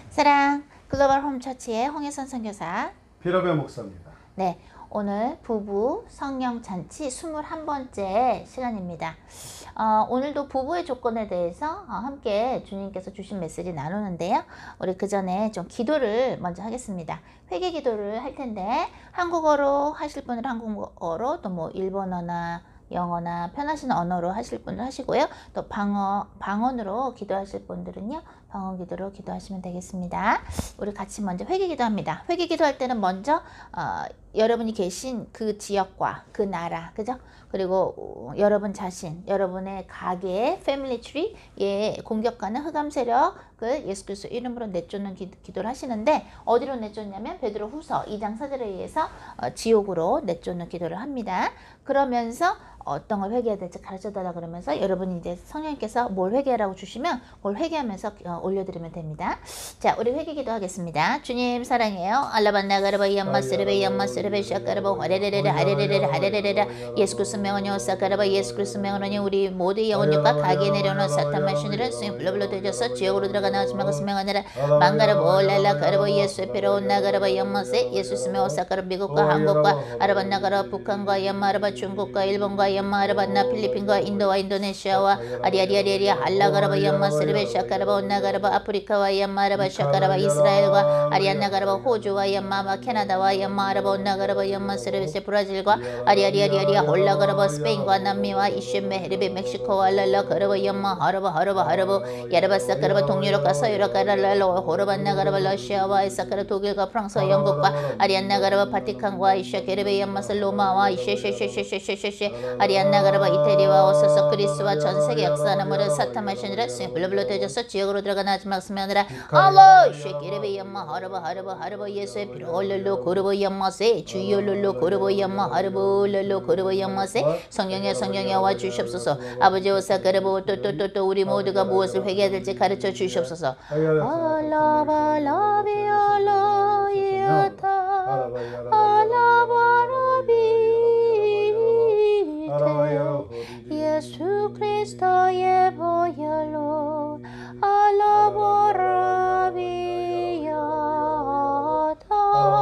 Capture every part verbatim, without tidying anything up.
사랑 글로벌 홈처치의 홍혜선 선교사 피러베 목사입니다. 네, 오늘 부부 성령잔치 이십일 번째 시간입니다. 어, 오늘도 부부의 조건에 대해서 어, 함께 주님께서 주신 메시지 나누는데요. 우리 그 전에 좀 기도를 먼저 하겠습니다. 회개 기도를 할 텐데 한국어로 하실 분은 한국어로, 또 뭐 일본어나 영어나 편하신 언어로 하실 분들 하시고요. 또 방어, 방언으로 기도하실 분들은요, 방언 기도로 기도하시면 되겠습니다. 우리 같이 먼저 회개 기도합니다. 회개 기도할 때는 먼저 어, 여러분이 계신 그 지역과 그 나라, 그죠? 그리고 어, 여러분 자신, 여러분의 가게, 패밀리 트리에 공격하는 흑암 세력을 예수 그리스도 이름으로 내쫓는 기, 기도를 하시는데, 어디로 내쫓냐면 베드로 후서 이 장 사 절에 의해서 어, 지옥으로 내쫓는 기도를 합니다. 그러면서 어떤 걸 회개해야 될지 가르쳐 달라 그러면서 여러분이 이제 성령님께서 뭘 회개하라고 주시면 그걸 회개하면서 어, 올려드리면 됩니다. 자, 우리 회개 기도하겠습니다. 주님 사랑해요. 알라반나 가르바 이엄마 쓰르베 이엄마 쓰르베 샤가르바 화레레레레 하레레레레 하레레레레 예수 그리스도 명언요 사가르바 예수 그리스도 명언요 우리 모두의 영혼력과 가게 내려오는 사탄 마신이를 수임 불러불러 되져서 지옥으로 들어가 나오지 말고 스명하느라 망가르보 랄라 가르바 예수의 피로 온나 가르바 이엄마세 예수 스명 오사가르 미국과 한국과 아라반나 가르바 북한과 이엄마 아라바 중국과 일본과 이엄마 아라반나 필리핀과 인도와 인도네시아와 아리아리아리아 알라가르바 이엄마 스르베 샤가르바 온나가르바 아프리카와 이엄마 아라바 샤가르바 이스라엘과 아리안나가르바 호주와 이엄마 캐나다와 이엄마 아라바 온나가르바 이엄마 스르베 브라질과 아리아리아리아 홀라가르바 스페인과 남미와 이슈메 헤르베 멕시코와 알랄라 가르바 이엄마 하르바 하르바 하르바 야르바사가르바 동유럽과 서유럽과 랄랄라 호르반나가르바 러시아와 이사카르 독일과 프랑스와 영국과 아리안나가르바 바티칸과 이샤 게르베 이엄마 슬로마와 이셰셰셰셰셰셰셰 아리안나가르바 이태리와 오서서 그리스와 전세계 역사하는 모든 사탄 마신이라 수임 불러불러 되져서 지역으로 들어가 나지 말씀하느라 알로 쉐키르베 이엄마 하르바 하르바 하르바 예수의 피로 올룰루 고르보 이엄마세 주이올룰루 고르보 이엄마 하르보 올룰루 고르보 이엄마세 성령의 성령의 와 주시옵소서. 아버지 오사가르보 또또또또 우리 모두가 무엇을 회개해야 될지 가르쳐 주시옵소서. 알라바라비알라이아타 알라바라비 예수 그리스도의 보혈로 알라보라비야타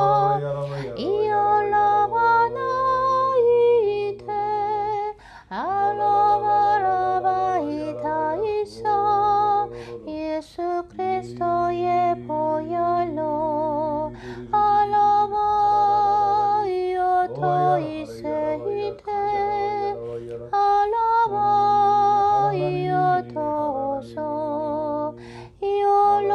이알라바나이테 알라바라바이타이사 예수 그리스도의 보혈로 알라바이야타 이세이테 알라바이야타서 이올라바나이테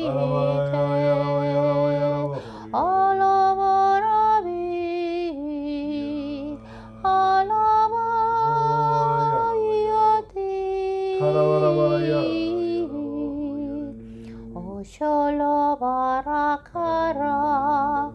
셜라바라카라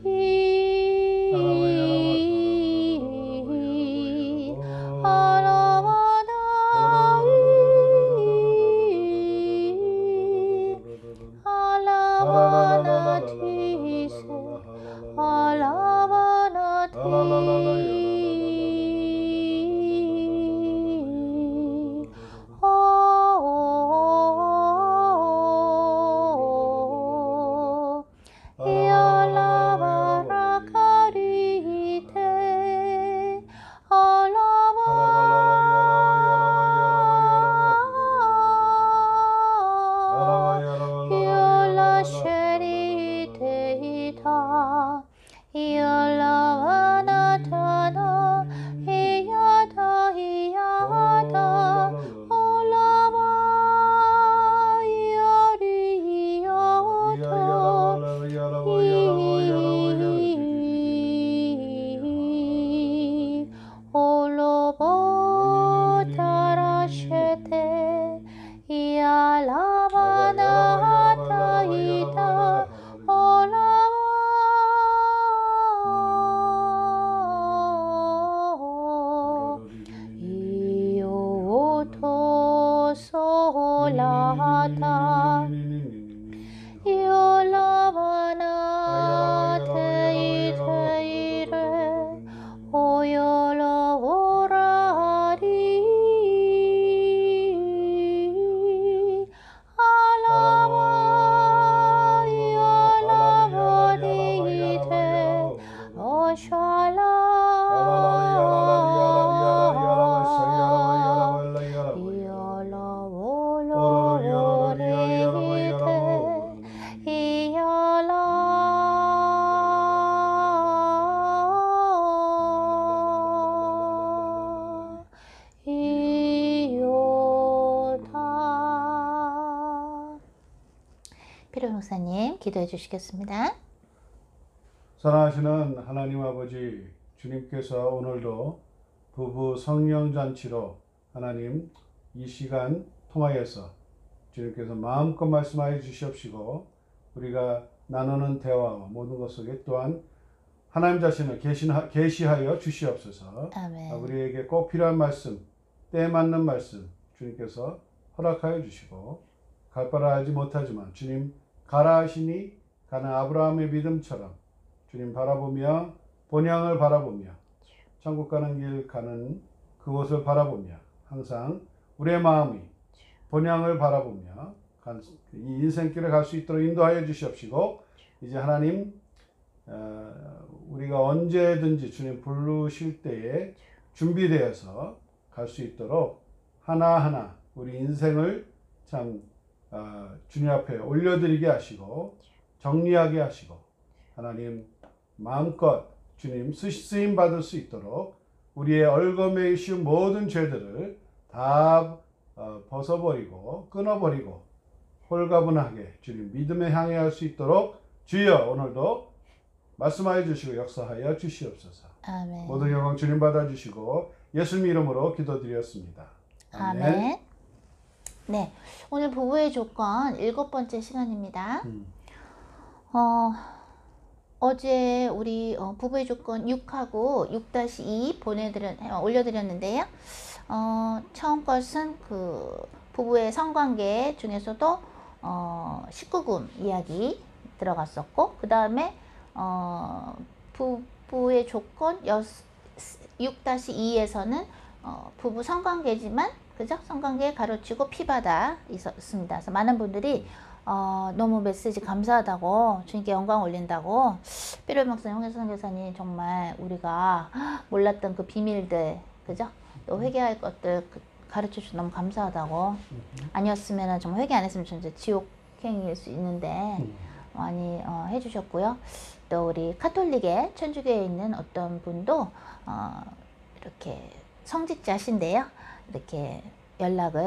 피로 목사님 기도해 주시겠습니다. 사랑하시는 하나님 아버지, 주님께서 오늘도 부부 성령잔치로 하나님 이 시간 통하여서 주님께서 마음껏 말씀하여 주시옵시고 우리가 나누는 대화와 모든 것 속에 또한 하나님 자신을 계시하여 주시옵소서. 아멘. 우리에게 꼭 필요한 말씀, 때에 맞는 말씀 주님께서 허락하여 주시고 갈 바를 알지 못하지만 주님 가라 하시니 가는 아브라함의 믿음처럼 주님 바라보며 본향을 바라보며 천국 가는 길 가는 그곳을 바라보며 항상 우리의 마음이 본향을 바라보며 이 인생길을 갈 수 있도록 인도하여 주시옵시고 이제 하나님 우리가 언제든지 주님 부르실 때에 준비되어서 갈 수 있도록 하나하나 우리 인생을 참 주님 앞에 올려드리게 하시고 정리하게 하시고 하나님 마음껏 주님 쓰임 받을 수 있도록 우리의 얼거매이신 모든 죄들을 다 벗어버리고 끊어버리고 홀가분하게 주님 믿음에 향해 할 수 있도록 주여 오늘도 말씀하여 주시고 역사하여 주시옵소서. 아멘. 모든 영광 주님 받아주시고 예수님 이름으로 기도드렸습니다. 아멘. 아멘. 네, 오늘 부부의 조건 일곱 번째 시간입니다. 음. 어, 어제 우리 어, 부부의 조건 육하고 육 다시 이 보내드렸, 올려드렸는데요. 어, 처음 것은 그 부부의 성관계 중에서도 어, 십구 금 이야기 들어갔었고, 그 다음에 어, 부부의 조건 육 다시 이에서는 어, 부부 성관계지만 그죠? 성관계 가로치고 피바다 있었습니다. 그래서 많은 분들이 어, 너무 메시지 감사하다고 주님께 영광 올린다고 삐로 목사님, 홍혜선 교사님 정말 우리가 몰랐던 그 비밀들 그죠? 또 회개할 것들 가르쳐 주셔서 너무 감사하다고. 아니었으면 정말 회개 안 했으면 진짜 지옥행일 수 있는데 많이 어, 해주셨고요. 또 우리 카톨릭의 천주교에 있는 어떤 분도 어, 이렇게 성직자신데요. 이렇게 연락을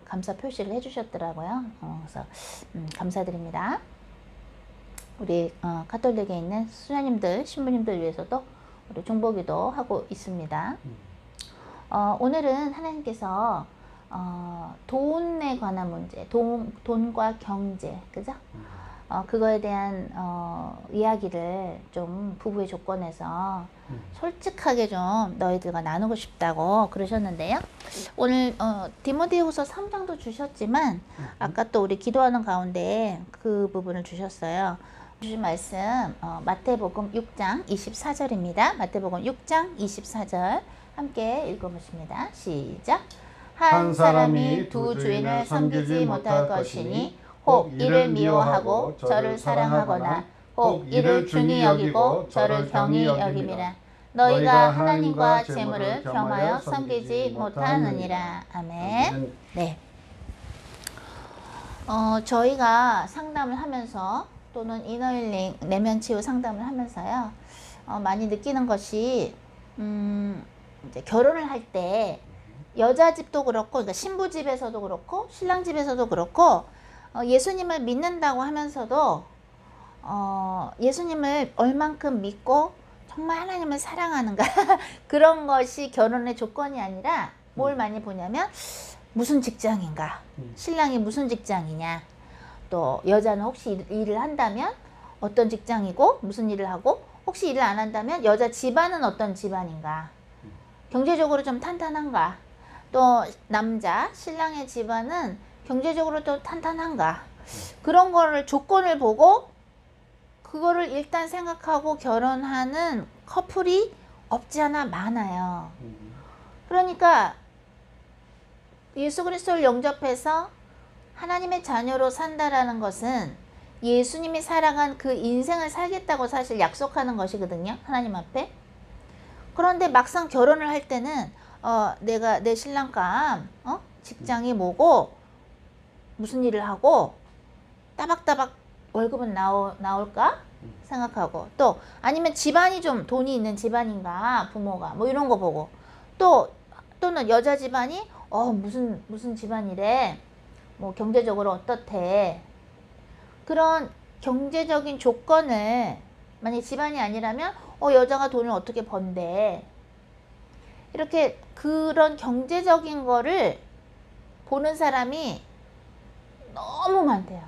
감사 표시를 해주셨더라고요. 어, 그래서 음, 감사드립니다. 우리 어, 가톨릭에 있는 수녀님들, 신부님들 위해서도 우리 중보기도 하고 있습니다. 어, 오늘은 하나님께서 어, 돈에 관한 문제, 돈, 돈과 경제, 그죠? 어, 그거에 대한 어, 이야기를 좀 부부의 조건에서 솔직하게 좀 너희들과 나누고 싶다고 그러셨는데요. 오늘 어, 디모데후서 삼 장도 주셨지만 아까 또 우리 기도하는 가운데 그 부분을 주셨어요. 주신 말씀 어, 마태복음 육 장 이십사 절입니다. 마태복음 육 장 이십사 절 함께 읽어보십니다. 시작. 한 사람이 두 주인을 섬기지 못할 것이니 혹 이를 미워하고 저를 사랑하거나 혹 이를 중히 여기고 저를 경히 여김이라. 너희가 하나님과 재물을 겸하여 섬기지 못하느니라. 아멘. 네. 어, 저희가 상담을 하면서 또는 이너힐링 내면 치유 상담을 하면서요, 어, 많이 느끼는 것이 음, 이제 결혼을 할 때 여자 집도 그렇고, 그러니까 신부 집에서도 그렇고 신랑 집에서도 그렇고 어, 예수님을 믿는다고 하면서도 어, 예수님을 얼만큼 믿고 정말 하나님을 사랑하는가 그런 것이 결혼의 조건이 아니라 뭘 많이 보냐면 무슨 직장인가, 신랑이 무슨 직장이냐, 또 여자는 혹시 일을 한다면 어떤 직장이고 무슨 일을 하고, 혹시 일을 안 한다면 여자 집안은 어떤 집안인가, 경제적으로 좀 탄탄한가, 또 남자 신랑의 집안은 경제적으로 또 탄탄한가, 그런 거를 조건을 보고 그거를 일단 생각하고 결혼하는 커플이 없지 않아 많아요. 그러니까 예수 그리스도를 영접해서 하나님의 자녀로 산다라는 것은 예수님이 살아간 그 인생을 살겠다고 사실 약속하는 것이거든요, 하나님 앞에. 그런데 막상 결혼을 할 때는 어, 내가 내 신랑감 어? 직장이 뭐고 무슨 일을 하고 따박따박 월급은 나오, 나올까 생각하고, 또 아니면 집안이 좀 돈이 있는 집안인가, 부모가 뭐 이런 거 보고, 또 또는 여자 집안이 어 무슨 무슨 집안이래, 뭐 경제적으로 어떻대, 그런 경제적인 조건을, 만약 집안이 아니라면 어 여자가 돈을 어떻게 번대, 이렇게 그런 경제적인 거를 보는 사람이 너무 많대요.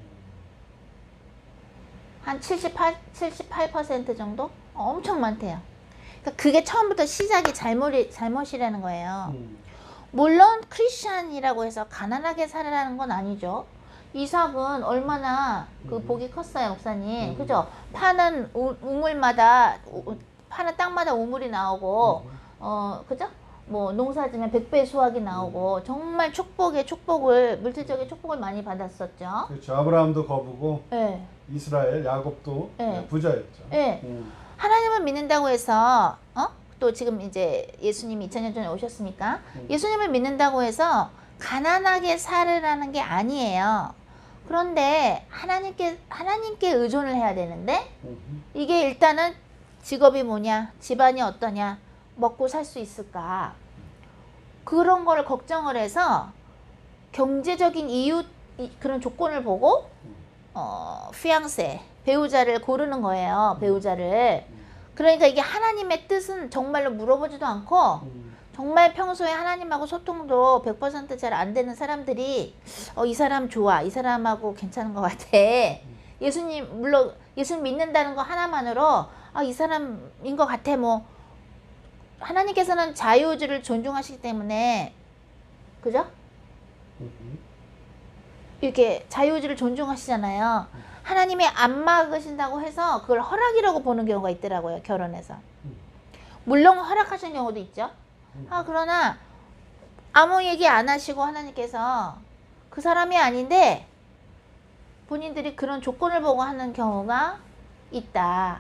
한 칠십팔, 칠십팔 퍼센트 정도? 엄청 많대요. 그러니까 그게 처음부터 시작이 잘못이, 잘못이라는 거예요. 음. 물론 크리스찬이라고 해서 가난하게 살아라는 건 아니죠. 이삭은 얼마나 그 복이 컸어요, 목사님. 음. 그죠? 파는 우, 우물마다, 우, 파는 땅마다 우물이 나오고, 음. 어, 그죠? 뭐 농사 지면 백배 수확이 나오고, 정말 축복의 축복을, 물질적인 축복을 많이 받았었죠. 그렇죠. 아브라함도 거부고 네. 이스라엘 야곱도 네. 부자였죠. 네. 음. 하나님을 믿는다고 해서 어? 또 지금 이제 예수님이 이천 년 전에 오셨으니까 음. 예수님을 믿는다고 해서 가난하게 살으라는 게 아니에요. 그런데 하나님께 하나님께 의존을 해야 되는데, 음. 이게 일단은 직업이 뭐냐, 집안이 어떠냐, 먹고 살 수 있을까, 그런 거를 걱정을 해서 경제적인 이유, 그런 조건을 보고 어, 피앙세, 배우자를 고르는 거예요. 배우자를. 그러니까 이게 하나님의 뜻은 정말로 물어보지도 않고, 정말 평소에 하나님하고 소통도 백 퍼센트 잘 안 되는 사람들이 어, 이 사람 좋아, 이 사람하고 괜찮은 것 같아, 예수님, 물론 예수님 믿는다는 거 하나만으로 아, 이 사람인 것 같아. 뭐 하나님께서는 자유의지를 존중하시기 때문에, 그죠? 이렇게 자유의지를 존중하시잖아요. 하나님이 안 막으신다고 해서 그걸 허락이라고 보는 경우가 있더라고요, 결혼에서. 물론 허락하시는 경우도 있죠. 아, 그러나 아무 얘기 안 하시고 하나님께서 그 사람이 아닌데 본인들이 그런 조건을 보고 하는 경우가 있다.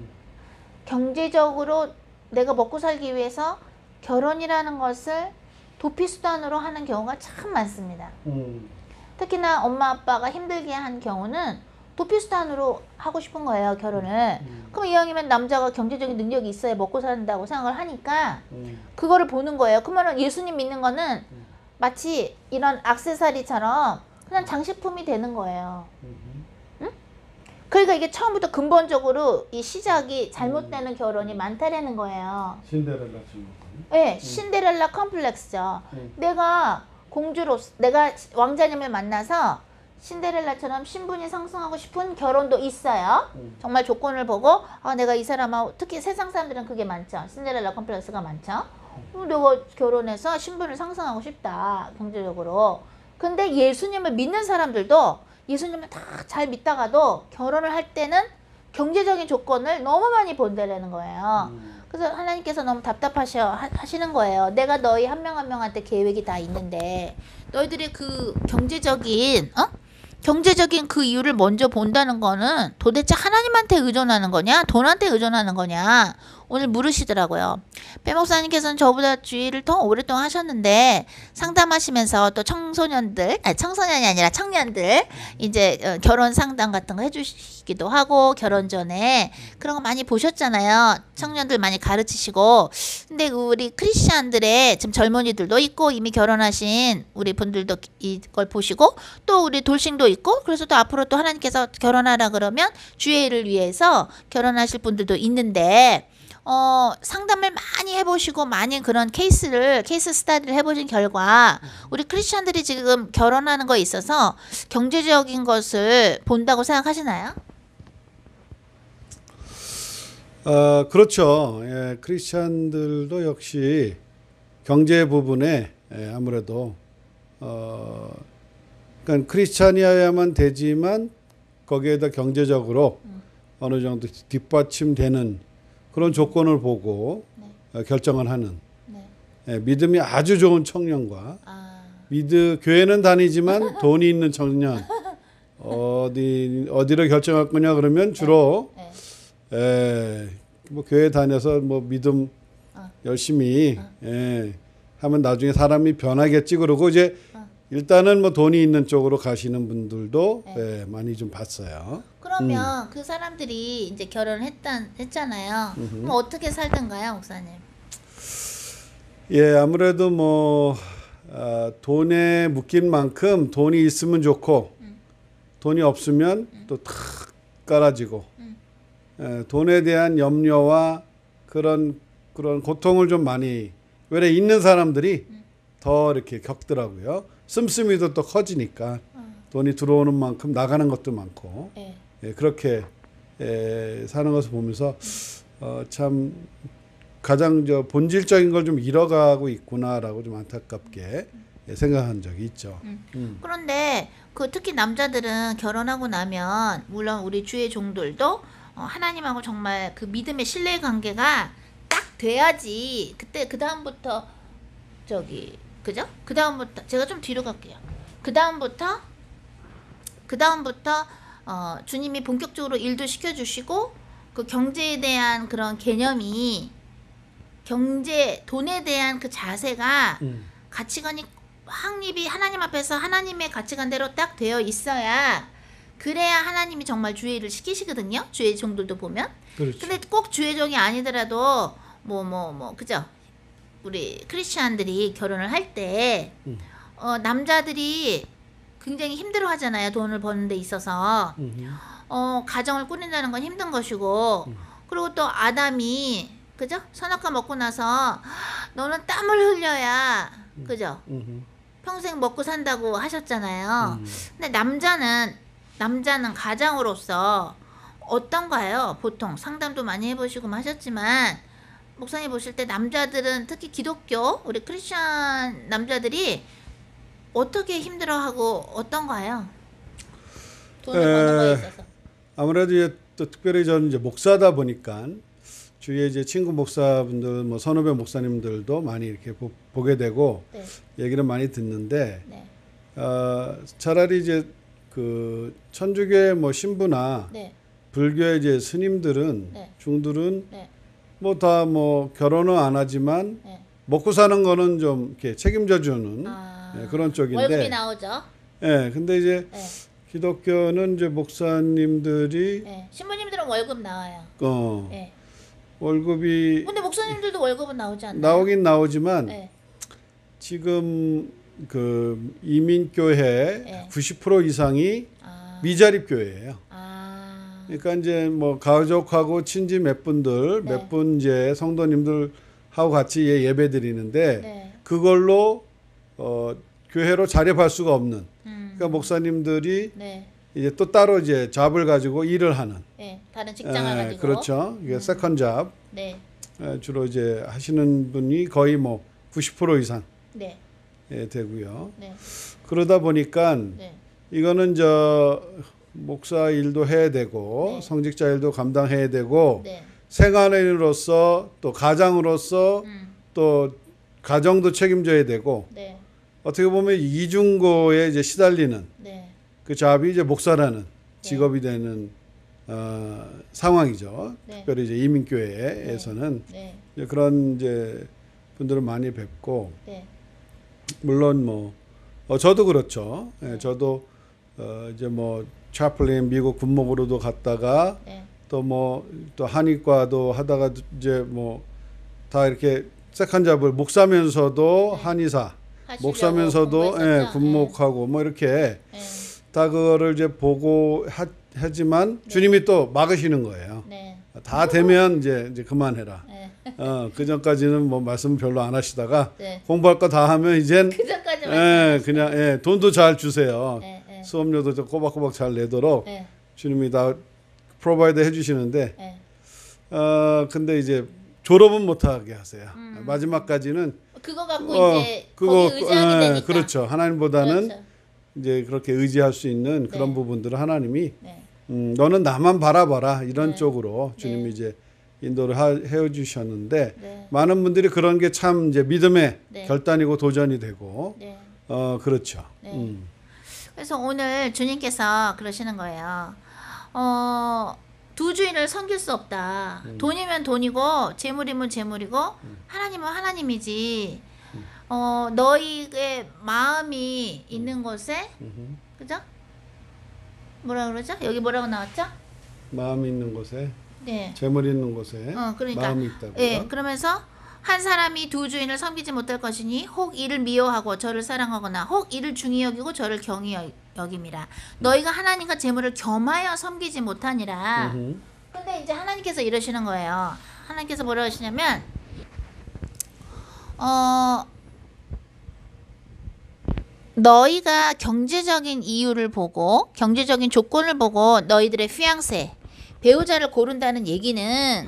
경제적으로 내가 먹고 살기 위해서 결혼이라는 것을 도피수단으로 하는 경우가 참 많습니다. 음. 특히나 엄마 아빠가 힘들게 한 경우는 도피수단으로 하고 싶은 거예요, 결혼을. 음. 그럼 이왕이면 남자가 경제적인 능력이 있어야 먹고 산다고 생각을 하니까 음. 그거를 보는 거예요. 그러면 예수님 믿는 거는 음. 마치 이런 액세서리처럼 그냥 장식품이 되는 거예요. 음. 응? 그러니까 이게 처음부터 근본적으로 이 시작이 잘못되는 결혼이 많다라는 거예요. 신데렐라 증후군. 네, 신데렐라 컴플렉스죠. 음. 내가 공주로, 내가 왕자님을 만나서 신데렐라처럼 신분이 상승하고 싶은 결혼도 있어요. 음. 정말 조건을 보고 아 내가 이 사람하고, 특히 세상 사람들은 그게 많죠. 신데렐라 컴플렉스가 많죠. 어, 내가 결혼해서 신분을 상승하고 싶다, 경제적으로. 근데 예수님을 믿는 사람들도 예수님을 다 잘 믿다가도 결혼을 할 때는 경제적인 조건을 너무 많이 본다라는 거예요. 음. 그래서 하나님께서 너무 답답하셔 하- 하시는 거예요. 내가 너희 한 명 한 명한테 계획이 다 있는데 너희들의 그 경제적인 어? 경제적인 그 이유를 먼저 본다는 거는 도대체 하나님한테 의존하는 거냐, 돈한테 의존하는 거냐, 오늘 물으시더라고요. 빼 목사님께서는 저보다 주의를 더 오랫동안 하셨는데 상담하시면서 또 청소년들, 아니 청소년이 아니라 청년들 이제 어, 결혼 상담 같은 거 해주시기도 하고 결혼 전에 그런 거 많이 보셨잖아요. 청년들 많이 가르치시고. 근데 우리 크리스찬들의 지금 젊은이들도 있고 이미 결혼하신 우리 분들도 이걸 보시고 또 우리 돌싱도 있고, 그래서 또 앞으로 또 하나님께서 결혼하라 그러면 주의를 위해서 결혼하실 분들도 있는데 어, 상담을 많이 해보시고 많이 그런 케이스를 케이스 스타디를 해보신 결과 우리 크리스찬들이 지금 결혼하는 거에 있어서 경제적인 것을 본다고 생각하시나요? 어, 그렇죠. 예, 크리스찬들도 역시 경제 부분에 예, 아무래도 어, 그러니까 크리스찬이어야만 되지만 거기에다 경제적으로 음. 어느 정도 뒷받침되는 그런 조건을 보고 네. 어, 결정을 하는 네. 예, 믿음이 아주 좋은 청년과 아, 미드 교회는 다니지만 돈이 있는 청년 어디 어디로 결정할 거냐 그러면 주로 네. 예, 뭐 교회 다녀서 뭐 믿음 어. 열심히 어. 예, 하면 나중에 사람이 변하겠지 그러고 이제 어. 일단은 뭐 돈이 있는 쪽으로 가시는 분들도 네. 예, 많이 좀 봤어요. 그러면 그 사람들이 이제 결혼을 했단, 했잖아요. 음흠. 그럼 어떻게 살던가요, 목사님? 예, 아무래도 뭐 아, 돈에 묶인 만큼 돈이 있으면 좋고 음. 돈이 없으면 음. 또 탁 깔아지고 음. 예, 돈에 대한 염려와 그런 그런 고통을 좀 많이 왜냐 있는 사람들이 음. 더 이렇게 겪더라고요. 씀씀이도 또 커지니까 어. 돈이 들어오는 만큼 나가는 것도 많고 네. 예, 그렇게 예, 사는 것을 보면서 어, 참 가장 저 본질적인 걸 좀 잃어가고 있구나라고 좀 안타깝게 예, 생각한 적이 있죠. 음. 음. 그런데 그 특히 남자들은 결혼하고 나면 물론 우리 주의 종들도 어, 하나님하고 정말 그 믿음의 신뢰 관계가 딱 돼야지 그때 그 다음부터 저기 그죠? 그 다음부터 제가 좀 뒤로 갈게요. 그 다음부터 그 다음부터 어, 주님이 본격적으로 일도 시켜주시고 그 경제에 대한 그런 개념이 경제 돈에 대한 그 자세가 음. 가치관이 확립이 하나님 앞에서 하나님의 가치관대로 딱 되어 있어야 그래야 하나님이 정말 주의를 시키시거든요. 주의 종들도 보면. 그렇죠. 근데 꼭 주의 종이 아니더라도 뭐 뭐 뭐 그죠? 우리 크리스찬들이 결혼을 할 때 음. 어, 남자들이 굉장히 힘들어 하잖아요. 돈을 버는 데 있어서. 음흠. 어, 가정을 꾸린다는 건 힘든 것이고 음. 그리고 또 아담이 그죠? 선악과 먹고 나서 너는 땀을 흘려야 그죠? 음흠. 평생 먹고 산다고 하셨잖아요. 음. 근데 남자는 남자는 가장으로서 어떤가요? 보통 상담도 많이 해보시고 하셨지만 목사님 보실 때 남자들은 특히 기독교 우리 크리스천 남자들이 어떻게 힘들어하고 어떤가요? 돈을 버는 거에 에, 있어서. 아무래도 이제 또 특별히 저는 이제 목사다 보니까 주위에 이제 친구 목사분들, 뭐 선후배 목사님들도 많이 이렇게 보, 보게 되고 네, 얘기를 많이 듣는데 네, 어, 차라리 이제 그 천주교의 뭐 신부나 네, 불교의 이제 스님들은 네. 중들은 네, 뭐 다 뭐 결혼은 안 하지만 네. 먹고 사는 거는 좀 이렇게 책임져 주는 아, 예, 그런 쪽인데. 월급이 나오죠. 예, 근데 이제 네, 기독교는 이제 목사님들이 네. 신부님들은 월급 나와요. 어, 네. 월급이 근데 목사님들도 월급은 나오지 않나요? 나오긴 나오지만 네, 지금 그 이민교회 네. 구십 퍼센트 이상이 아. 미자립 교회예요. 아. 그러니까 이제 뭐 가족하고 친지 몇 분들 네. 몇 분 이제 성도님들하고 같이 예- 예배 드리는데 네. 그걸로 어 교회로 자립할 수가 없는. 음. 그러니까 목사님들이 네. 이제 또 따로 이제 잡을 가지고 일을 하는. 네. 다른 직장을 예, 가지고. 그렇죠. 이게 음. 세컨 잡 네. 예, 주로 이제 하시는 분이 거의 뭐 구십 퍼센트 이상 네. 예, 되고요. 네. 그러다 보니까 네. 이거는 저 목사 일도 해야 되고 네. 성직자 일도 감당해야 되고 네. 생활인으로서 또 가장으로서 음. 또 가정도 책임져야 되고 네. 어떻게 보면 이중고에 이제 시달리는 네. 그 잡이 이제 목사라는 직업이 되는 어, 상황이죠. 네. 특별히 이제 이민교회에서는 네. 이제 그런 이제 분들을 많이 뵙고 네. 물론 뭐 어, 저도 그렇죠. 예, 저도 어, 이제 뭐 차플린 미국 군목으로도 갔다가 네. 또 뭐 또 한의과도 하다가 이제 뭐 다 이렇게 세컨 잡을 목사면서도 네. 한의사, 하시려고 목사면서도 예, 공부했었죠? 군목하고 뭐 이렇게 네. 다 그거를 이제 보고 하, 하지만 네. 주님이 또 막으시는 거예요. 네. 다 되면 이제 이제 그만해라. 네. 어, 그 전까지는 뭐 말씀 별로 안 하시다가 네. 공부할 거 다 하면 이젠 그 전까지 예, 말씀하셨어요. 그냥 예, 돈도 잘 주세요. 네. 네. 수업료도 좀 꼬박꼬박 잘 내도록 네. 주님이 다 프로바이드 해주시는데 네. 어 근데 이제 졸업은 못하게 하세요. 음. 마지막까지는 그거 갖고 어, 이제 그거 거기 의지하게 예, 되니까. 그렇죠. 하나님보다는 그렇죠. 이제 그렇게 의지할 수 있는 그런 네. 부분들을 하나님이 네. 음, 너는 나만 바라봐라 이런 네. 쪽으로 주님이 네. 이제 인도를 하, 해주셨는데 네. 많은 분들이 그런 게 참 이제 믿음의 네. 결단이고 도전이 되고 네. 어 그렇죠. 네. 음. 그래서 오늘 주님께서 그러시는 거예요. 어, 두 주인을 섬길 수 없다. 음. 돈이면 돈이고 재물이면 재물이고 하나님은 하나님이지. 어, 너희의 마음이 있는 곳에 음흠. 그죠? 뭐라 그러죠? 여기 뭐라고 나왔죠? 마음이 있는 곳에 네. 재물 있는 곳에 어, 그러니까 마음이 있다고요. 예, 그러면서 한 사람이 두 주인을 섬기지 못할 것이니 혹 이를 미워하고 저를 사랑하거나 혹 이를 중히 여기고 저를 경히 여- 여김이라. 너희가 하나님과 재물을 겸하여 섬기지 못하니라. 음흠. 근데 이제 하나님께서 이러시는 거예요. 하나님께서 뭐라고 하시냐면 어 너희가 경제적인 이유를 보고 경제적인 조건을 보고 너희들의 피앙세 배우자를 고른다는 얘기는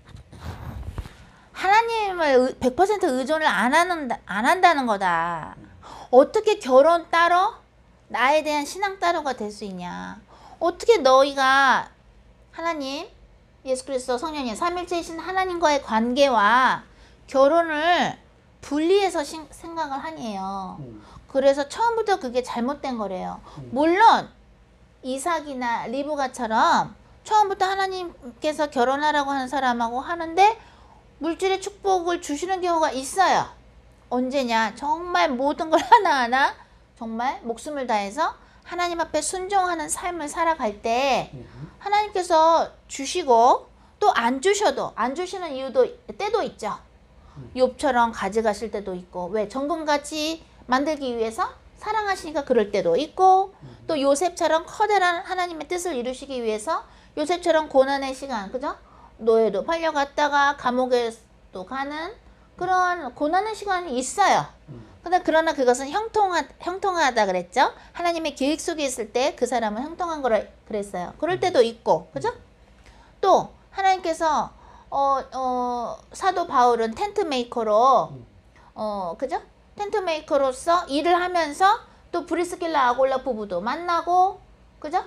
하나님을 백 퍼센트 의존을 안 하는 안 한다는 거다. 어떻게 결혼 따로 나에 대한 신앙 따로가 될 수 있냐? 어떻게 너희가 하나님 예수 그리스도 성령님 삼일체이신 하나님과의 관계와 결혼을 분리해서 신, 생각을 하니에요. 음. 그래서 처음부터 그게 잘못된 거래요. 물론 이삭이나 리브가처럼 처음부터 하나님께서 결혼하라고 하는 사람하고 하는데 물질의 축복을 주시는 경우가 있어요. 언제냐? 정말 모든 걸 하나하나 정말 목숨을 다해서 하나님 앞에 순종하는 삶을 살아갈 때 하나님께서 주시고 또 안 주셔도 안 주시는 이유도 때도 있죠. 욥처럼 가져가실 때도 있고 왜 정금같이 만들기 위해서 사랑하시니까 그럴 때도 있고 또 요셉처럼 커다란 하나님의 뜻을 이루시기 위해서 요셉처럼 고난의 시간 그죠? 노예도 팔려갔다가 감옥에도 가는 그런 고난의 시간이 있어요. 근데 그러나 그것은 형통하, 형통하다 그랬죠? 하나님의 계획 속에 있을 때 그 사람은 형통한 거라 그랬어요. 그럴 때도 있고 그죠? 또 하나님께서 어, 어, 사도 바울은 텐트 메이커로 어, 그죠? 텐트 메이커로서 일을 하면서 또 브리스길라 아골라 부부도 만나고 그죠?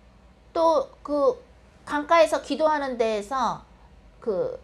또 그 강가에서 기도하는 데에서 그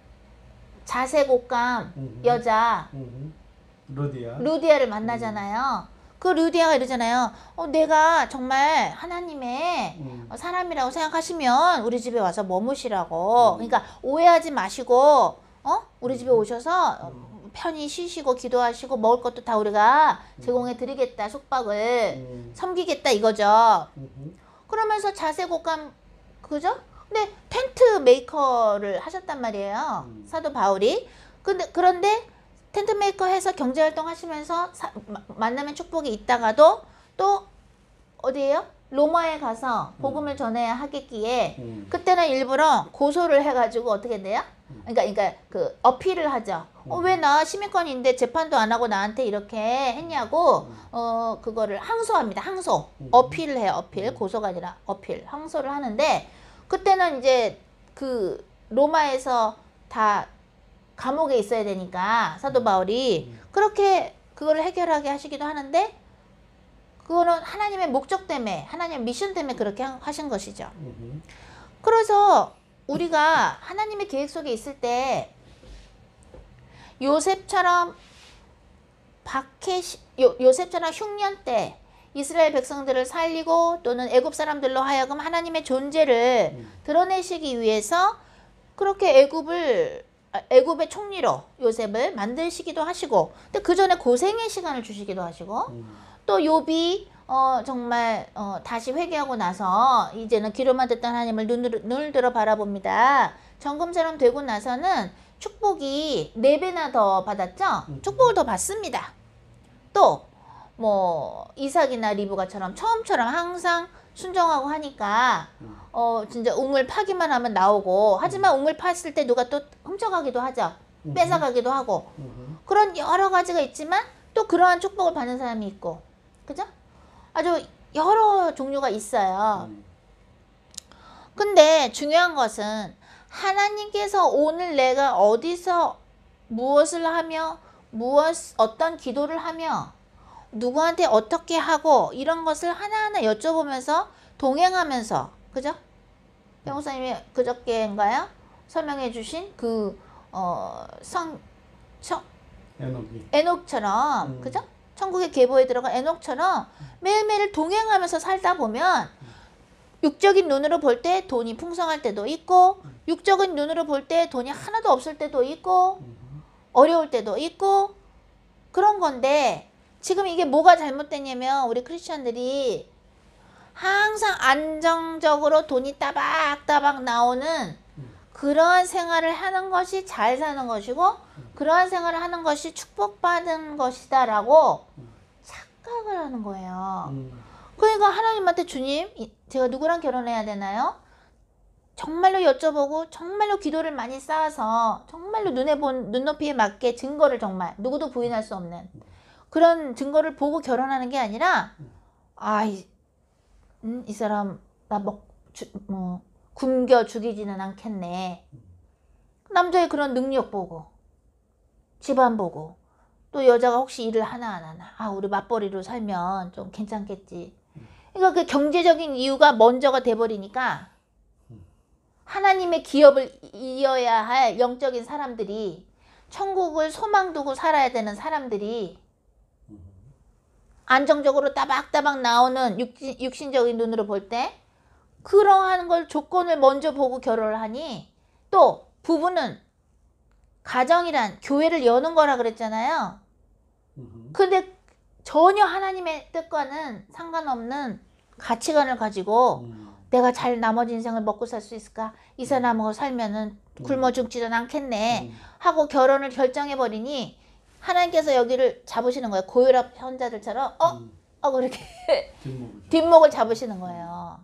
자색 옷감 음흠. 여자 음흠. 루디아. 루디아를 만나잖아요. 그 루디아가 이러잖아요. 어, 내가 정말 하나님의 음. 사람이라고 생각하시면 우리 집에 와서 머무시라고. 음. 그러니까 오해하지 마시고 어? 우리 집에 오셔서 어, 편히 쉬시고 기도하시고 먹을 것도 다 우리가 제공해 드리겠다. 숙박을 음. 섬기겠다 이거죠. 음흠. 그러면서 자색 옷감 그죠? 근데 텐트 메이커를 하셨단 말이에요. 음. 사도 바울이. 근데 그런데 텐트 메이커 해서 경제활동 하시면서 사, 마, 만나면 축복이 있다가도 또 어디에요? 로마에 가서 복음을 전해야 하겠기에 음. 그때는 일부러 고소를 해가지고 어떻게 돼요? 그러니까, 그러니까 그 어필을 하죠. 어, 왜 나 시민권인데 재판도 안 하고 나한테 이렇게 했냐고 어 그거를 항소합니다. 항소. 어필을 해요. 어필. 고소가 아니라 어필. 항소를 하는데 그때는 이제 그 로마에서 다 감옥에 있어야 되니까 사도 바울이 그렇게 그걸 해결하게 하시기도 하는데 그거는 하나님의 목적 때문에 하나님의 미션 때문에 그렇게 하신 것이죠. 그래서 우리가 하나님의 계획 속에 있을 때 요셉처럼 박해 요, 요셉처럼 흉년 때 이스라엘 백성들을 살리고 또는 애굽 사람들로 하여금 하나님의 존재를 드러내시기 위해서 그렇게 애굽을 애굽의 총리로 요셉을 만드시기도 하시고 근데 그 전에 고생의 시간을 주시기도 하시고 음. 또 욥이 어 정말 어 다시 회개하고 나서 이제는 귀로만 듣던 하나님을 눈을, 눈을 들어 바라봅니다. 정금처럼 되고 나서는 축복이 네 배나 더 받았죠. 음. 축복을 더 받습니다. 또 뭐 이삭이나 리브가처럼 처음처럼 항상 순종하고 하니까 어 진짜 우물 파기만 하면 나오고 하지만 우물 팠을 때 누가 또 훔쳐가기도 하죠. 뺏어가기도 하고 그런 여러 가지가 있지만 또 그러한 축복을 받는 사람이 있고 그죠? 아주 여러 종류가 있어요. 근데 중요한 것은 하나님께서 오늘 내가 어디서 무엇을 하며 무엇 어떤 기도를 하며 누구한테 어떻게 하고 이런 것을 하나하나 여쭤보면서 동행하면서 그죠? 영사님이 그저께인가요? 설명해 주신 그 어, 성, 청, 에녹이. 에녹처럼 음. 그죠? 천국의 계보에 들어간 에녹처럼 매일매일 동행하면서 살다 보면 육적인 눈으로 볼 때 돈이 풍성할 때도 있고 육적인 눈으로 볼 때 돈이 하나도 없을 때도 있고 어려울 때도 있고 그런 건데 지금 이게 뭐가 잘못됐냐면 우리 크리스천들이 항상 안정적으로 돈이 따박따박 나오는 그러한 생활을 하는 것이 잘 사는 것이고 그러한 생활을 하는 것이 축복받은 것이다 라고 착각을 하는 거예요. 그러니까 하나님한테 주님 제가 누구랑 결혼해야 되나요? 정말로 여쭤보고 정말로 기도를 많이 쌓아서 정말로 눈에 본 눈높이에 맞게 증거를 정말 누구도 부인할 수 없는 그런 증거를 보고 결혼하는 게 아니라 아, 이, 음, 이 사람 나 먹, 주, 뭐, 굶겨 죽이지는 않겠네. 남자의 그런 능력 보고 집안 보고 또 여자가 혹시 일을 하나 안 하나 아 우리 맞벌이로 살면 좀 괜찮겠지. 그러니까 그 경제적인 이유가 먼저가 돼버리니까 하나님의 기업을 이어야 할 영적인 사람들이 천국을 소망 두고 살아야 되는 사람들이 안정적으로 따박따박 나오는 육신, 육신적인 눈으로 볼 때 그러한 걸 조건을 먼저 보고 결혼을 하니 또 부부는 가정이란 교회를 여는 거라 그랬잖아요. 근데 전혀 하나님의 뜻과는 상관없는 가치관을 가지고 음. 내가 잘 나머지 인생을 먹고 살 수 있을까? 이 사람하고 살면은 굶어 죽지는 않겠네 하고 결혼을 결정해버리니 하나님께서 여기를 잡으시는 거예요. 고혈압 환자들처럼 어? 음. 어 그렇게 뒷목을, 뒷목을 잡으시는 거예요.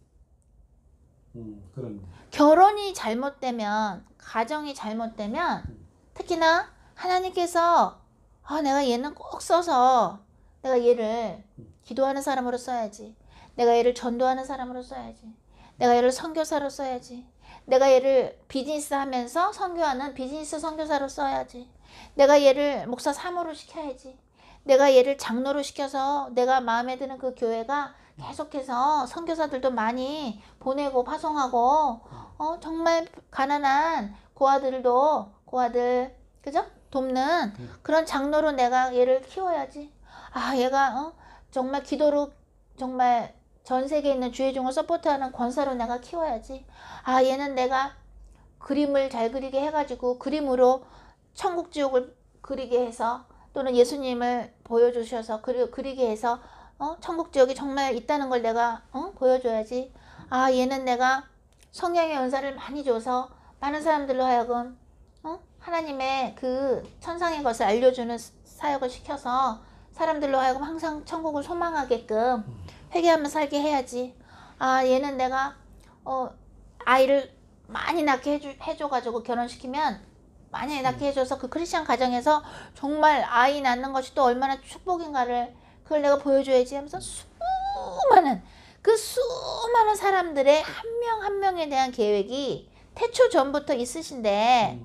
음, 그런. 결혼이 잘못되면 가정이 잘못되면 음. 특히나 하나님께서 아, 내가 얘는 꼭 써서 내가 얘를 기도하는 사람으로 써야지. 내가 얘를 전도하는 사람으로 써야지. 내가 얘를 선교사로 써야지. 내가 얘를 비즈니스 하면서 선교하는 비즈니스 선교사로 써야지. 내가 얘를 목사 사모로 시켜야지. 내가 얘를 장로로 시켜서 내가 마음에 드는 그 교회가 계속해서 선교사들도 많이 보내고 파송하고 어 정말 가난한 고아들도 고아들 그죠? 돕는 그런 장로로 내가 얘를 키워야지. 아 얘가 어 정말 기도로 정말 전 세계에 있는 주의 종을 서포트하는 권사로 내가 키워야지. 아 얘는 내가 그림을 잘 그리게 해가지고 그림으로 천국 지옥을 그리게 해서 또는 예수님을 보여주셔서 그리, 그리게 해서 어? 천국 지옥이 정말 있다는 걸 내가 어? 보여줘야지. 아 얘는 내가 성령의 은사를 많이 줘서 많은 사람들로 하여금 어? 하나님의 그 천상의 것을 알려주는 사역을 시켜서 사람들로 하여금 항상 천국을 소망하게끔 회개하며 살게 해야지. 아, 얘는 내가 어, 아이를 많이 낳게 해줘, 해줘가지고 결혼시키면 많이 낳게 해줘서 그 크리스찬 가정에서 정말 아이 낳는 것이 또 얼마나 축복인가를 그걸 내가 보여줘야지 하면서 수많은 그 수많은 사람들의 한 명 한 명에 대한 계획이 태초 전부터 있으신데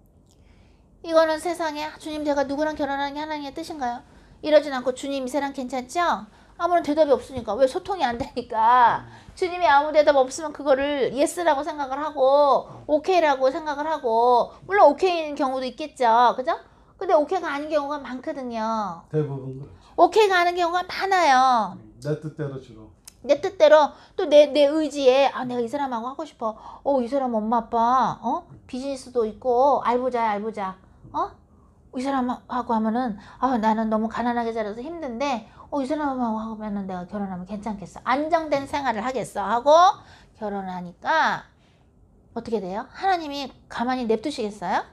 이거는 세상에 주님 제가 누구랑 결혼하는 게 하나님의 뜻인가요? 이러진 않고 주님 이 사람 괜찮죠? 아무런 대답이 없으니까 왜 소통이 안 되니까 주님이 아무 대답 없으면 그거를 예스라고 생각을 하고 오케이라고 생각을 하고 물론 오케이인 경우도 있겠죠. 그죠? 근데 오케이가 아닌 경우가 많거든요. 대부분 그렇죠. 오케이가 아닌 경우가 많아요. 내 뜻대로 주로. 내 뜻대로 또 내 내 의지에 아 내가 이 사람하고 하고 싶어. 어 이 사람 엄마 아빠 어 비즈니스도 있고 알부자야 알부자. 어? 이 사람하고 하면은 아 나는 너무 가난하게 자라서 힘든데 어 이 사람하고 하면은 내가 결혼하면 괜찮겠어. 안정된 생활을 하겠어 하고 결혼을 하니까 어떻게 돼요? 하나님이 가만히 냅두시겠어요? 막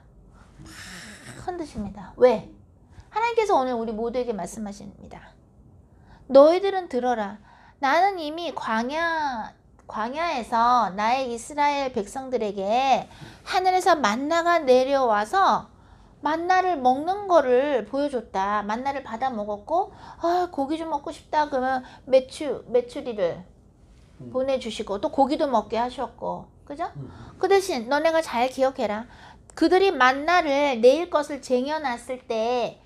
흔드십니다. 왜? 하나님께서 오늘 우리 모두에게 말씀하십니다. 너희들은 들어라. 나는 이미 광야, 광야에서 나의 이스라엘 백성들에게 하늘에서 만나가 내려와서 만나를 먹는 거를 보여줬다. 만나를 받아 먹었고 아 고기 좀 먹고 싶다 그러면 메추, 메추리를 음. 보내주시고 또 고기도 먹게 하셨고 그죠? 음. 그 대신 너네가 잘 기억해라. 그들이 만나를 내일 것을 쟁여놨을 때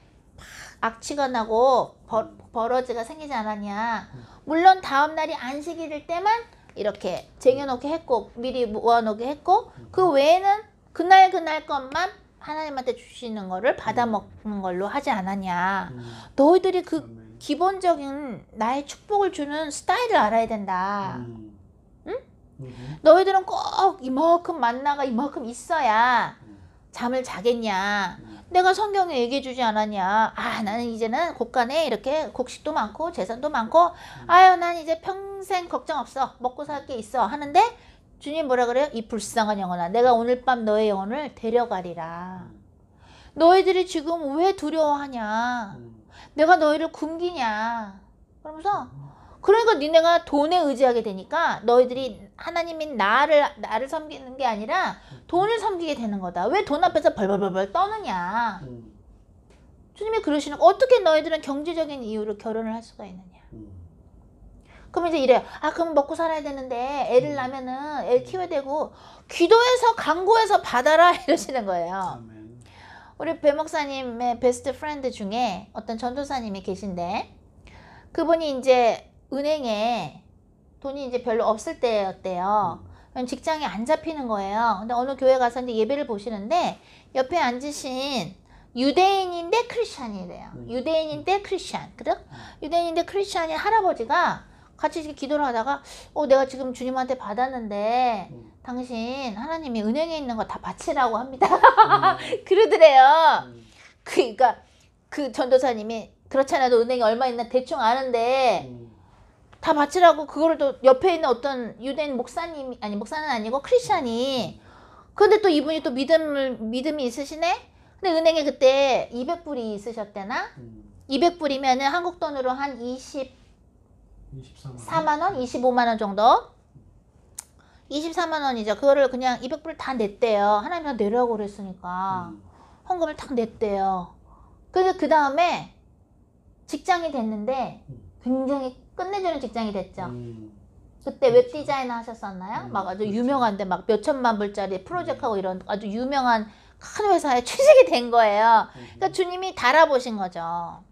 악취가 나고 버, 버러지가 생기지 않았냐. 물론 다음날이 안식일일 때만 이렇게 쟁여놓게 했고 미리 모아놓게 했고 그 외에는 그날 그날 것만 하나님한테 주시는 거를 받아먹는 걸로 하지 않았냐. 음. 너희들이 그 아멘. 기본적인 나의 축복을 주는 스타일을 알아야 된다. 음. 응? 음. 너희들은 꼭 이만큼 만나가 이만큼 있어야 잠을 자겠냐. 음. 내가 성경에 얘기해 주지 않았냐. 아 나는 이제는 곳간에 이렇게 곡식도 많고 재산도 많고 음. 아유 난 이제 평생 걱정 없어. 먹고 살 게 있어 하는데 주님 뭐라 그래요? 이 불쌍한 영혼아 내가 오늘 밤 너의 영혼을 데려가리라. 음. 너희들이 지금 왜 두려워하냐. 음. 내가 너희를 굶기냐. 그러면서 그러니까 니네가 돈에 의지하게 되니까 너희들이 하나님인 나를 나를 섬기는 게 아니라 돈을 섬기게 되는 거다. 왜 돈 앞에서 벌벌벌벌 떠느냐. 음. 주님이 그러시는 거 어떻게 너희들은 경제적인 이유로 결혼을 할 수가 있느냐. 음. 그럼 이제 이래요. 아 그럼 먹고 살아야 되는데 애를 낳으면은 애 키워야 되고 기도해서 간구해서 받아라 이러시는 거예요. 아멘. 우리 배 목사님의 베스트 프렌드 중에 어떤 전도사님이 계신데 그분이 이제 은행에 돈이 이제 별로 없을 때였대요. 음. 직장이 안 잡히는 거예요. 근데 어느 교회 가서 이제 예배를 보시는데 옆에 앉으신 유대인인데 크리스찬이래요. 음. 유대인인데 크리스찬. 그래? 음. 유대인인데 크리스찬인 할아버지가 같이 이렇게 기도를 하다가 어 내가 지금 주님한테 받았는데 음. 당신 하나님이 은행에 있는 거 다 바치라고 합니다. 음. 그러더래요. 음. 그러니까 그 전도사님이 그렇지 않아도 은행에 얼마 있나 대충 아는데 음. 다 바치라고 그거를 또 옆에 있는 어떤 유대인 목사님 아니 목사는 아니고 크리스찬이 근데 또 이분이 또 믿음을 믿음이 있으시네. 근데 은행에 그때 이백 불이 있으셨대나? 음. 이백 불이면은 한국 돈으로 한 이십 이십사만 원, 이십오만 원 정도? 이십사만 원이죠. 그거를 그냥 이백 불 다 냈대요. 하나님한테 내라고 그랬으니까. 음. 헌금을 딱 냈대요. 그래서 그 다음에 직장이 됐는데 굉장히 끝내주는 직장이 됐죠. 음. 그때 웹 디자이너 하셨었나요? 음. 막 아주 유명한데 막 몇천만 불짜리 프로젝트하고 이런 아주 유명한 큰 회사에 취직이 된 거예요. 그러니까 주님이 달아보신 거죠.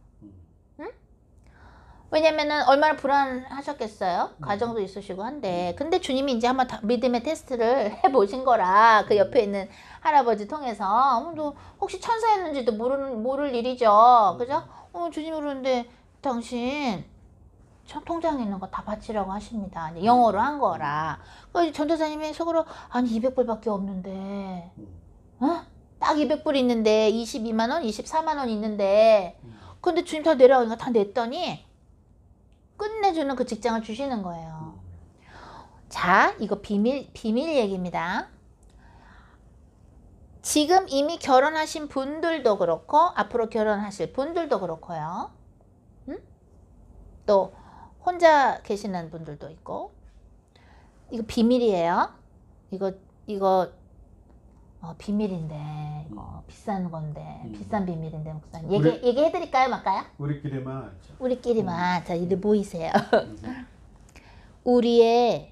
왜냐면은 얼마나 불안하셨겠어요. 음. 가정도 있으시고 한데. 근데 주님이 이제 한번 믿음의 테스트를 해보신 거라. 그 옆에 있는 할아버지 통해서. 어, 너 혹시 천사였는지도 모르는, 모를 일이죠. 그죠? 어, 주님이 그러는데 당신 통장에 있는 거 다 바치라고 하십니다. 이제 영어로 한 거라. 그 전도사님이 속으로 아니 이백 불밖에 없는데. 어? 딱 이백 불 있는데 이십이만 원, 이십사만 원 있는데. 근데 주님 다 내라고 다 냈더니 끝내주는 그 직장을 주시는 거예요. 자, 이거 비밀, 비밀 얘기입니다. 지금 이미 결혼하신 분들도 그렇고 앞으로 결혼하실 분들도 그렇고요. 응? 또 혼자 계시는 분들도 있고. 이거 비밀이에요. 이거 이거 어, 비밀인데 이거 비싼 건데 음. 비싼 비밀인데 목사님 얘기 우리- 얘기해드릴까요, 말까요? 우리끼리만 하죠. 우리끼리만. 자, 이제 모이세요. 음. 우리의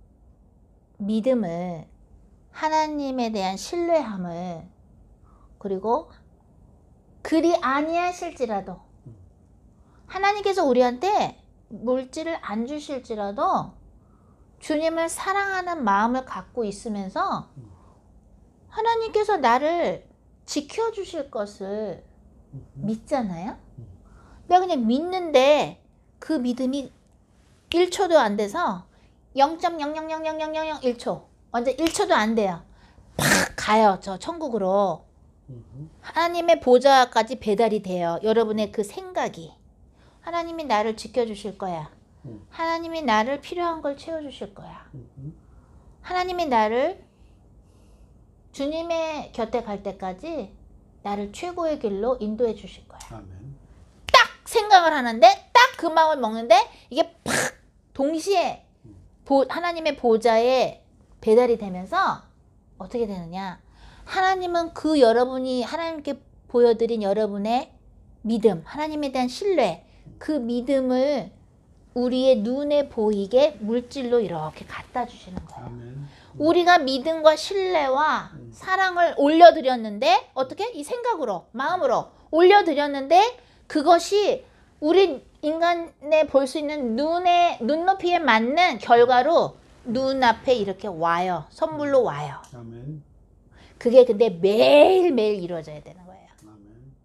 믿음을, 하나님에 대한 신뢰함을, 그리고 그리 아니하실지라도 하나님께서 우리한테 물질을 안 주실지라도 주님을 사랑하는 마음을 갖고 있으면서 하나님께서 나를 지켜주실 것을 믿잖아요. 내가 그냥 믿는데 그 믿음이 일 초도 안 돼서 영 점 영영영영영영일 초, 완전 일 초도 안 돼요. 팍 가요, 저 천국으로. 하나님의 보좌까지 배달이 돼요. 여러분의 그 생각이. 하나님이 나를 지켜주실 거야. 하나님이 나를 필요한 걸 채워주실 거야. 하나님이 나를 주님의 곁에 갈 때까지 나를 최고의 길로 인도해 주실 거야. 아멘. 딱 생각을 하는데 딱 그 마음을 먹는데 이게 팍 동시에 보, 하나님의 보좌에 배달이 되면서 어떻게 되느냐. 하나님은 그 여러분이 하나님께 보여드린 여러분의 믿음, 하나님에 대한 신뢰, 그 믿음을 우리의 눈에 보이게 물질로 이렇게 갖다 주시는 거예요. 아멘. 우리가 믿음과 신뢰와 사랑을 올려드렸는데 어떻게? 이 생각으로, 마음으로 올려드렸는데 그것이 우리 인간에 볼 수 있는 눈에, 눈높이에 맞는 결과로 눈앞에 이렇게 와요. 선물로 와요. 아멘. 그게 근데 매일매일 이루어져야 되는 거예요. 아멘.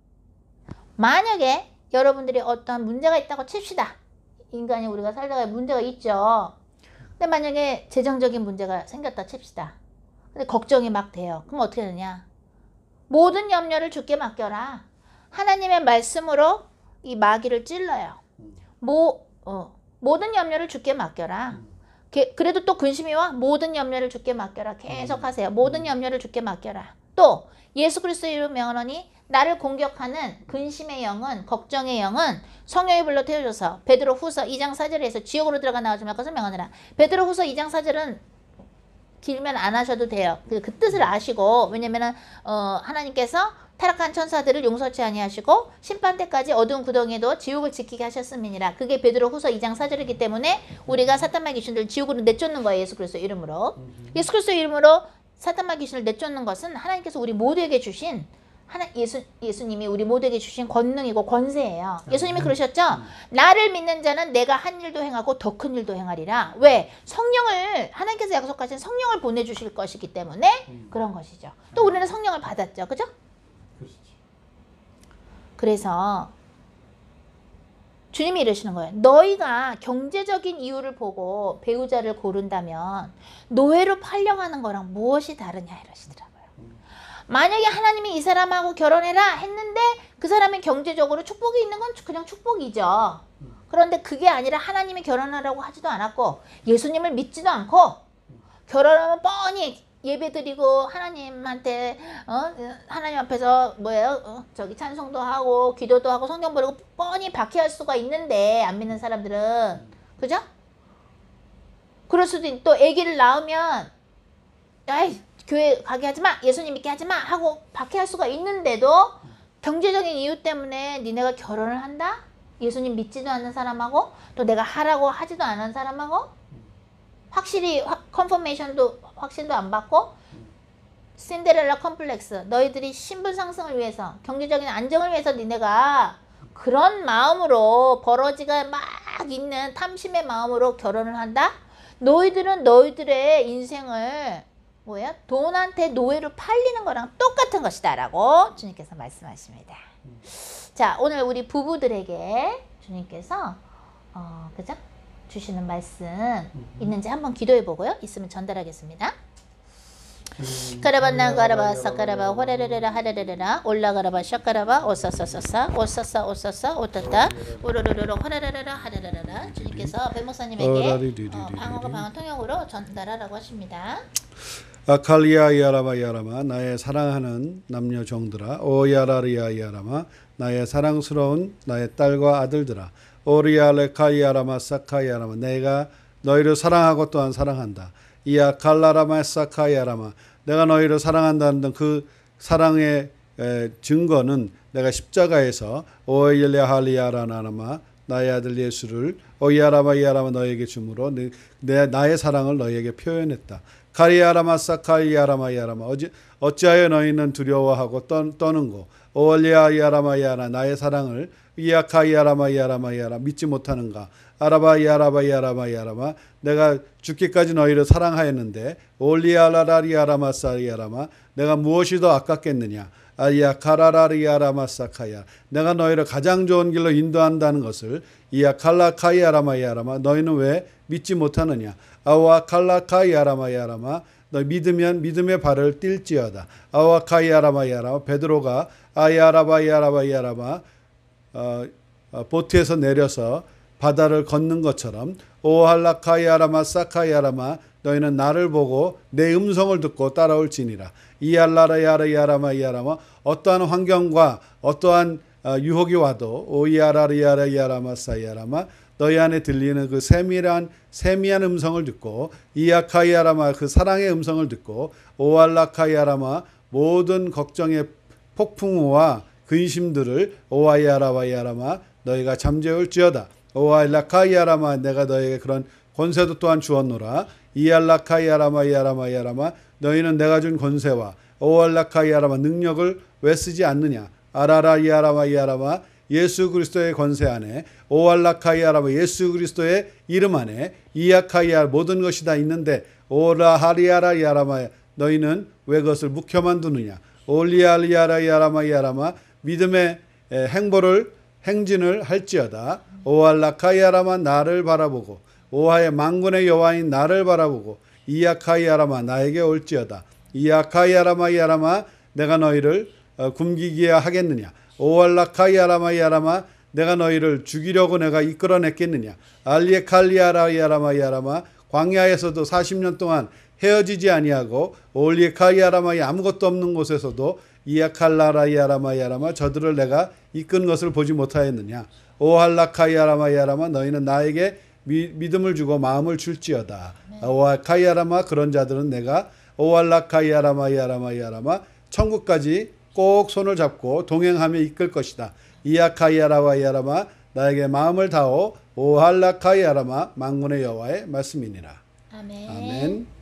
만약에 여러분들이 어떤 문제가 있다고 칩시다. 인간이 우리가 살다가 문제가 있죠. 근데 만약에 재정적인 문제가 생겼다 칩시다. 근데 걱정이 막 돼요. 그럼 어떻게 되냐? 모든 염려를 주께 맡겨라. 하나님의 말씀으로 이 마귀를 찔러요. 모, 어, 모든 염려를 주께 맡겨라. 게, 그래도 또 근심이 와. 모든 염려를 주께 맡겨라. 계속 하세요. 모든 염려를 주께 맡겨라. 또 예수 그리스도의 이름 명하노니 나를 공격하는 근심의 영은, 걱정의 영은 성령의 불로 태워줘서 베드로 후서 이 장 사 절에서 지옥으로 들어가 나오지 말 것을 명하노라. 베드로 후서 이 장 사 절은 길면 안 하셔도 돼요. 그, 그 뜻을 아시고, 왜냐면은 어, 하나님께서 타락한 천사들을 용서치 아니하시고 심판 때까지 어두운 구덩이에도 지옥을 지키게 하셨음이니라. 그게 베드로 후서 이 장 사 절이기 때문에 우리가 사탄마 귀신들을 지옥으로 내쫓는 거예요. 예수 그리스도 이름으로. 예수 그리스도 이름으로 사탄마 귀신을 내쫓는 것은 하나님께서 우리 모두에게 주신, 하나, 예수, 예수님이 우리 모두에게 주신 권능이고 권세예요. 예수님이 그러셨죠? 나를 믿는 자는 내가 한 일도 행하고 더 큰 일도 행하리라. 왜? 성령을, 하나님께서 약속하신 성령을 보내주실 것이기 때문에 그런 것이죠. 또 우리는 성령을 받았죠. 그죠? 그렇지. 그래서 주님이 이러시는 거예요. 너희가 경제적인 이유를 보고 배우자를 고른다면 노예로 팔려가는 거랑 무엇이 다르냐 이러시더라고요. 만약에 하나님이 이 사람하고 결혼해라 했는데 그 사람이 경제적으로 축복이 있는 건 그냥 축복이죠. 그런데 그게 아니라 하나님이 결혼하라고 하지도 않았고 예수님을 믿지도 않고 결혼하면 뻔히 예배드리고 하나님한테 어? 하나님 앞에서 뭐예요? 어? 저기 찬송도 하고 기도도 하고 성경 보고 뻔히 박해할 수가 있는데 안 믿는 사람들은 그죠? 그럴 수도 있, 또 아기를 낳으면 아이 교회 가게 하지 마, 예수님 믿게 하지 마 하고 박해할 수가 있는데도 경제적인 이유 때문에 니네가 결혼을 한다? 예수님 믿지도 않는 사람하고 또 내가 하라고 하지도 않은 사람하고 확실히 컨퍼메이션도 확신도 안 받고 신데렐라 컴플렉스, 너희들이 신분 상승을 위해서 경제적인 안정을 위해서 니네가 그런 마음으로 버러지가 막 있는 탐심의 마음으로 결혼을 한다? 너희들은 너희들의 인생을 뭐야? 돈한테 노예로 팔리는 거랑 똑같은 것이다 라고 주님께서 말씀하십니다. 자, 오늘 우리 부부들에게 주님께서 어, 그죠? 주시는 말씀 있는지 한번 기도해 보고요. 있으면 전달하겠습니다. 가라바나 가라바 사가라바 호레레레라 하레레레라 올라가라바 샤가라바 오사사사사 오사사 오사사 오따따 오로로로로 호레레레라 하레레레라. 주님께서 배 목사님에게 어, 방언과 방언 통역으로 전달하라고 하십니다. 아칼리아 야라마 야라마 나의 사랑하는 남녀 종들아 오야라리아 야라마 나의 사랑스러운 나의 딸과 아들들아 오리아레카 야라마 사카 야라마 내가 너희를 사랑하고 또한 사랑한다. 이야 칼라라마 사카 야라마 내가 너희를 사랑한다는 그 사랑의 에, 증거는 내가 십자가에서 오엘레할리아라나마 나의 아들 예수를 오야라마 야라마 너에게 주므로 내, 내 나의 사랑을 너에게 표현했다. 카리아라마 사카리아라마 야라마 어찌, 어찌하여 너희는 두려워하고 떠, 떠는고 오올리아 야라마 야라 나의 사랑을 이아카이아라마 야라마 야라 믿지 못하는가 아라바 야라바 야라마 야라마 내가 죽기까지 너희를 사랑하였는데 올리아라라리아라마 사리아라마 내가 무엇이 더 아깝겠느냐 아야 카라라리아라마 사카야 내가 너희를 가장 좋은 길로 인도한다는 것을 이야 칼라카이아라마 야라마 너희는 왜 믿지 못하느냐 아와 칼라카이아라마 야라마 너 믿으면 믿음의 발을 뛸지어다 아와 카이아라마 야라마 베드로가 아야라바 야라바 야라마 어, 어, 보트에서 내려서 바다를 걷는 것처럼 오할라카이아라마 사카이아라마 너희는 나를 보고 내 음성을 듣고 따라올지니라 이알라라야라야라마 야라마 어떠한 환경과 어떠한 유혹이 와도 오이아라리아라야라마 사이아라마 너희 안에 들리는 그 세밀한 세미한 음성을 듣고 이아카이아라마 그 사랑의 음성을 듣고 오알라카이아라마 모든 걱정의 폭풍우와 근심들을 오아이아라와이아라마 너희가 잠재울지어다 오아일라카이아라마 내가 너에게 그런 권세도 또한 주었노라 이알라카이아라마 이아라마 이아라마 너희는 내가 준 권세와 오알라카이아라마 능력을 왜 쓰지 않느냐 아라라 이아라마 이아라마 예수 그리스도의 권세 안에 오알라카이아라마 예수 그리스도의 이름 안에 이아카이아 모든 것이 다 있는데 오라하리아라 이아라마 너희는 왜 그것을 묵혀만 두느냐 올리알리아라 이아라마 이아라마 믿음의 행보를 행진을 할지어다 오알라카이아라마 나를 바라보고 오하의 만군의 여호와인 나를 바라보고 이아카이아라마 나에게 올지어다 이아카이아라마 이아라마 내가 너희를 굶기게 하겠느냐 오알라카이아라마 이아라마 내가 너희를 죽이려고 내가 이끌어냈겠느냐 알리에칼리아라 이아라마 이아라마 광야에서도 사십 년 동안 헤어지지 아니하고 올리에카이아라마 아무것도 없는 곳에서도 이아칼라라이아라마이아라마 저들을 내가 이끈 것을 보지 못하였느냐 오할라카이아라마이아라마 너희는 나에게 미, 믿음을 주고 마음을 줄지어다 네. 오할카이아라마 그런 자들은 내가 오할라카이아라마이아라마이아라마 천국까지 꼭 손을 잡고 동행하며 이끌 것이다 이아카이아라마이아라마 나에게 마음을 다오 오할라카이아라마 만군의 여호와의 말씀이니라 아멘. 아멘.